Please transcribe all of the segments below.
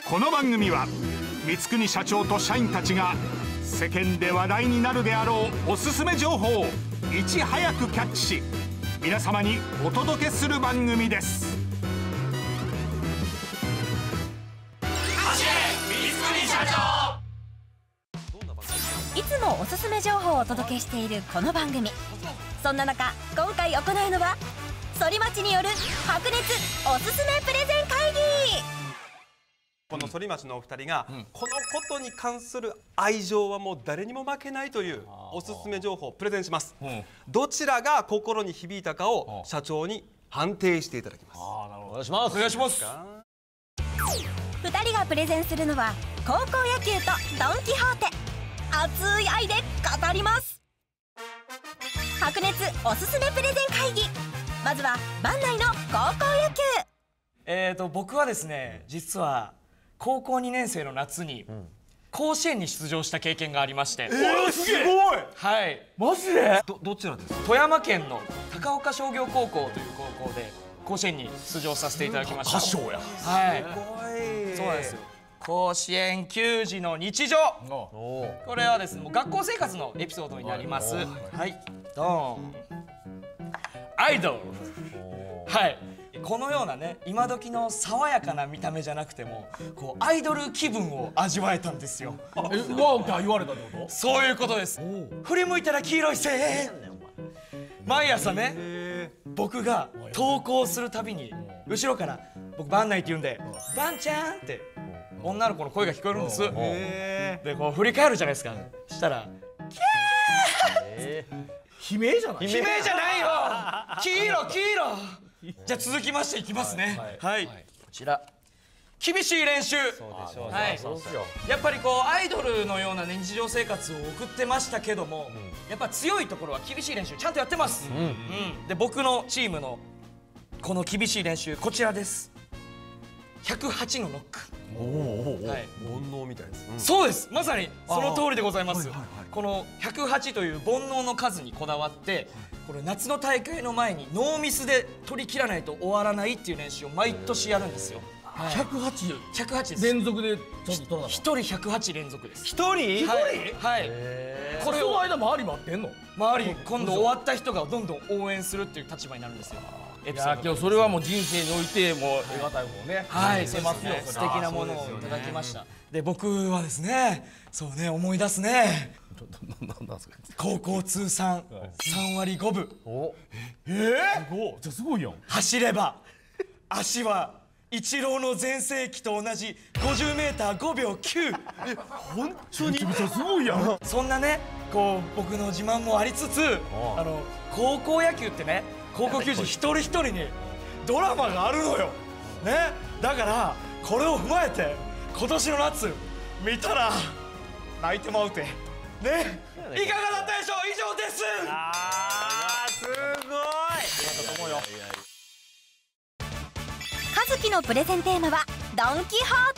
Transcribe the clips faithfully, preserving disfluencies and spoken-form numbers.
この番組は光國社長と社員たちが世間で話題になるであろうおすすめ情報をいち早くキャッチし、皆様にお届けする番組です。 いつもおすすめ情報をお届けしているこの番組。そんな中、今回行うのは反町による白熱おすすめプレゼン会議。 この反町のお二人が、うん、このことに関する愛情はもう誰にも負けないというおすすめ情報をプレゼンします、うん、どちらが心に響いたかを社長に判定していただきます。 あー、なるほど。お願いします。お願いします。 ふたりがプレゼンするのは高校野球とドン・キホーテ。熱い愛で語ります。白熱おすすめプレゼン会議。まずは番内の高校野球。 えーと僕はですね、実は高校にねん生の夏に甲子園に出場した経験がありまして。 えー、すごい。 はい。 マジで？ どどちらですか？ 富山県の高岡商業高校という高校で甲子園に出場させていただきました。 歌唱や。 はい。 すごい。 そうなんですよ。甲子園球児の日常。これはですね、もう学校生活のエピソードになります。はい。ドーン。アイドル。はい。このようなね、今時の爽やかな見た目じゃなくても、こうアイドル気分を味わえたんですよ。 え、わーって言われたってこと？ そういうことです。振り向いたら黄色い声援。毎朝ね、僕が登校するたびに後ろから僕バンナイって言うんで、バンちゃんって女の子の声が聞こえるんです。で、こう振り返るじゃないですか。したらキャー。 悲鳴じゃない？ 悲鳴じゃないよ。黄色黄色。じゃあ続きましていきますね。はい、こちら厳しい練習。やっぱりこうアイドルのような日常生活を送ってましたけども、やっぱ強いところは厳しい練習ちゃんとやってます。で、僕のチームのこの厳しい練習、こちらです。ひゃくはちのノック。 煩悩みたいです。 そうです、まさにその通りでございます。このひゃくはちという煩悩の数にこだわって、これ夏の大会の前にノーミスで取り切らないと終わらないっていう練習を毎年やるんですよ。 ひゃくはち？ ひゃくはちです。 連続でちゃんと取らなかった。 ひとりひゃくはち連続です。 ひとり？ ひとり？はい。 これの間周り待ってんの？ 周り今度終わった人がどんどん応援するっていう立場になるんですよ。 いや、今日それはもう人生においてもう得難いもんね。 はい、そうですね。素敵なものをいただきました。で、僕はですね、そうね、思い出すね。高校通算さんわりごぶ。 ええ、じゃすごいやん。 走れば足はイチローの全盛期と同じ ごじゅうメーターごびょうきゅう。 え、本当にめちゃめちゃすごいやん。 そんなね、こう僕の自慢もありつつ、あの高校野球ってね、高校球児一人一人にドラマがあるのよ。ね、だからこれを踏まえて今年の夏見たら泣いてまうてね。いかがだったでしょう。以上です。 あー、すごい。 和樹のプレゼンテーマはドン・キホーテ。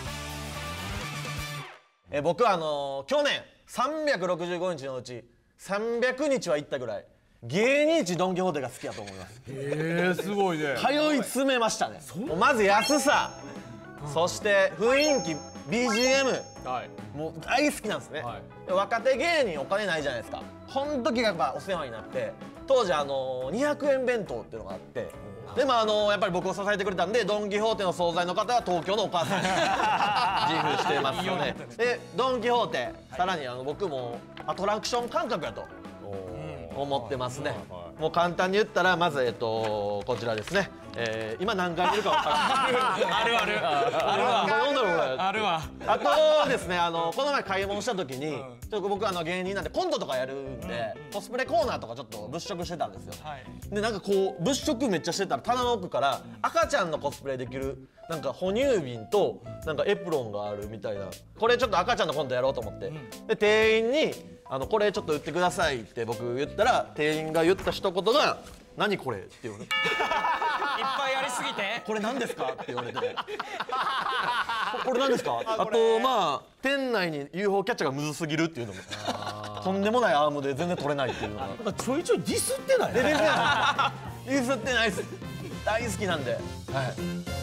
え僕はあのー、去年さんびゃくろくじゅうごにちのうちさんびゃくにちは行ったぐらい芸人一ドン・キホーテが好きだと思います。 へえ、すごいね。 通い詰めましたね。まず安さ、そして雰囲気、ビージーエム、はい、もう大好きなんですね、はい、若手芸人お金ないじゃないですか。この時がやっぱお世話になって、当時あのにひゃくえん弁当っていうのがあって、でもあのやっぱり僕を支えてくれたんで、ドン・キホーテの惣菜の方は東京のお母さんに自負してますので、でドン・キホーテ、さらにあの僕もアトラクション感覚やと思ってますね。もう簡単に言ったら、まずえっとこちらですね。えー、今何回見るか分からない。 あるあるあるわあるわ。 あとですね、あのこの前買い物した時に、うん、ちょっと僕あの芸人なんでコントとかやるんで、うん、コスプレコーナーとかちょっと物色してたんですよ、はい、でなんかこう物色めっちゃしてたら棚の奥から赤ちゃんのコスプレできるなんか哺乳瓶となんかエプロンがあるみたいな、これちょっと赤ちゃんのコントやろうと思って、うん、で店員にあのこれちょっと売ってくださいって僕言ったら、店員が言った一言が「何これ?」って言うの。いっぱいやりすぎて 「これ何ですか?」って言われて「これ何ですか?」あとまあ店内に ユーフォー キャッチャーがむずすぎるっていうのも、とんでもないアームで全然取れないっていうのがちょいちょいディスってない？ ディスってないです。大好きなんで、はい。